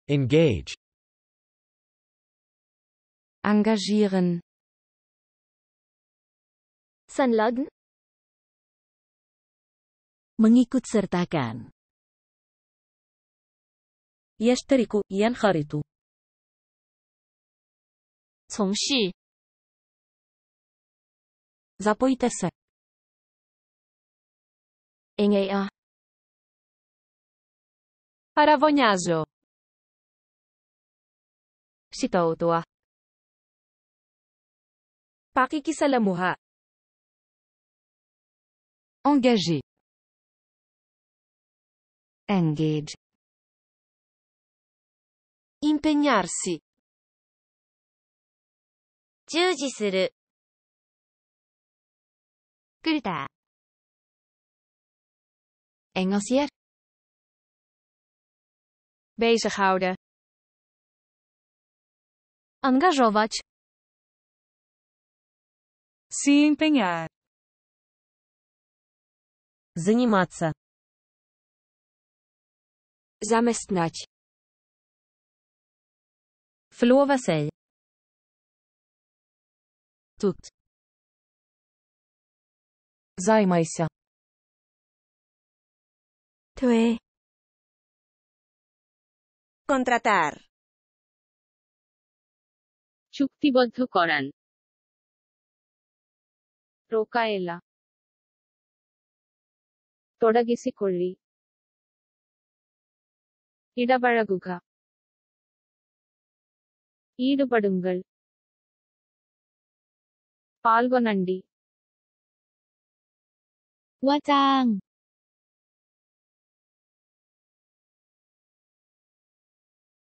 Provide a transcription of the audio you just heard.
Engage. Engagieren. संलग्न, mengikut-sertakan, يشترك ينخرط 从事 zapojte se, engagere, Paravognaggio. sitoutua, pakikisalamuha Engager. Engage. impegnarsi, 従事する 끓다, Engagier. Bezighouden. angażować, se empenhar, заниматься, Zaměstnać. förlova sig, Тут. займайся, thuê, contratar, চুক্তিবদ্ধ করান রোকায়েলা ತೊಡಗಿಸಿಕೊಳ್ಳಿ இடபழகுக ఈడుపడుంగల్ పాల్గొనండి ว่าจ้าง